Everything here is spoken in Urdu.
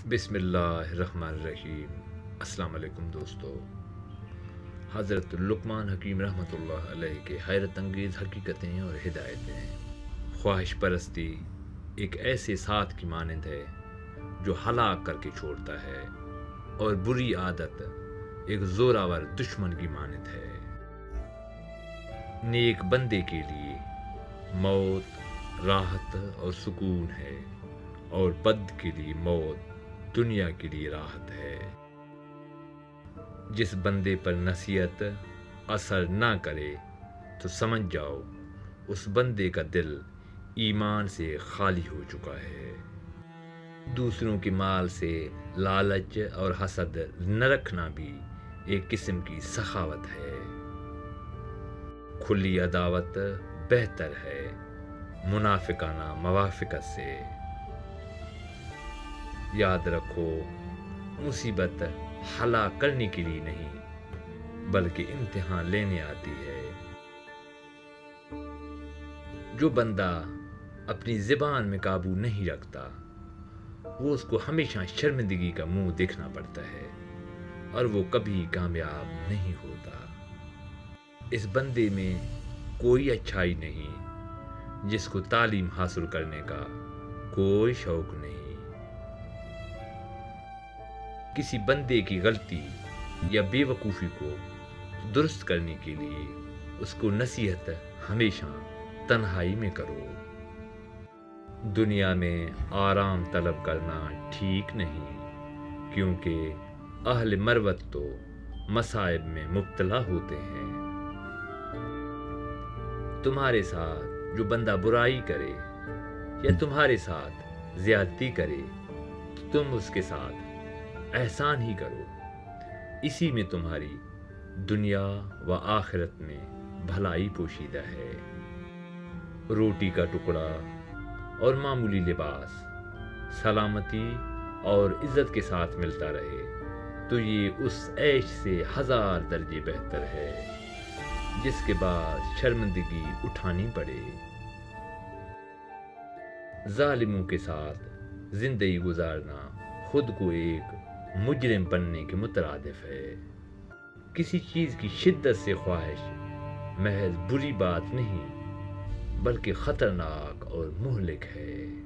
بسم اللہ الرحمن الرحیم۔ السلام علیکم دوستو۔ حضرت لقمان حکیم رحمۃ اللہ علیہ کے حیرت انگیز حقیقتیں اور ہدایتیں۔ خواہش پرستی ایک ایسے ساتھ کی مانند ہے جو ہلاک کر کے چھوڑتا ہے، اور بری عادت ایک زوراور دشمن کی مانند ہے۔ نیک بندے کے لیے موت راحت اور سکون ہے، اور بد کے لیے موت دنیا کے لیے راحت ہے۔ جس بندے پر نصیحت اثر نہ کرے تو سمجھ جاؤ اس بندے کا دل ایمان سے خالی ہو چکا ہے۔ دوسروں کے مال سے لالچ اور حسد نہ رکھنا بھی ایک قسم کی سخاوت ہے۔ کھلی عداوت بہتر ہے منافقانہ موافقت سے۔ یاد رکھو، مصیبت ہلاک کرنے کے لیے نہیں بلکہ امتحان لینے آتی ہے۔ جو بندہ اپنی زبان میں قابو نہیں رکھتا وہ اس کو ہمیشہ شرمندگی کا منہ دیکھنا پڑتا ہے، اور وہ کبھی کامیاب نہیں ہوتا۔ اس بندے میں کوئی اچھائی نہیں جس کو تعلیم حاصل کرنے کا کوئی شوق نہیں۔ کسی بندے کی غلطی یا بے وقوفی کو درست کرنے کے لیے اس کو نصیحت ہمیشہ تنہائی میں کرو۔ دنیا میں آرام طلب کرنا ٹھیک نہیں، کیونکہ اہل مروت تو مصائب میں مبتلا ہوتے ہیں۔ تمہارے ساتھ جو بندہ برائی کرے یا تمہارے ساتھ زیادتی کرے تو تم اس کے ساتھ احسان ہی کرو، اسی میں تمہاری دنیا و آخرت میں بھلائی پوشیدہ ہے۔ روٹی کا ٹکڑا اور معمولی لباس سلامتی اور عزت کے ساتھ ملتا رہے تو یہ اس عیش سے 1000 درجے بہتر ہے جس کے بعد شرمندگی اٹھانی پڑے۔ ظالموں کے ساتھ زندگی گزارنا خود کو ایک مجرم بننے کے مترادف ہے۔ کسی چیز کی شدت سے خواہش محض بری بات نہیں بلکہ خطرناک اور مہلک ہے۔